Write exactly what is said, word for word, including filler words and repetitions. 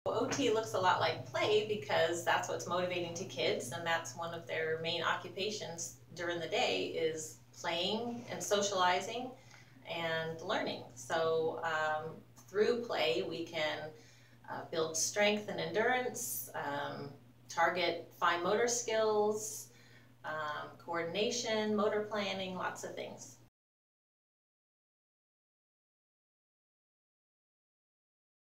O T looks a lot like play because that's what's motivating to kids, and that's one of their main occupations during the day is playing and socializing and learning. So um, through play we can uh, build strength and endurance, um, target fine motor skills, um, coordination, motor planning, lots of things.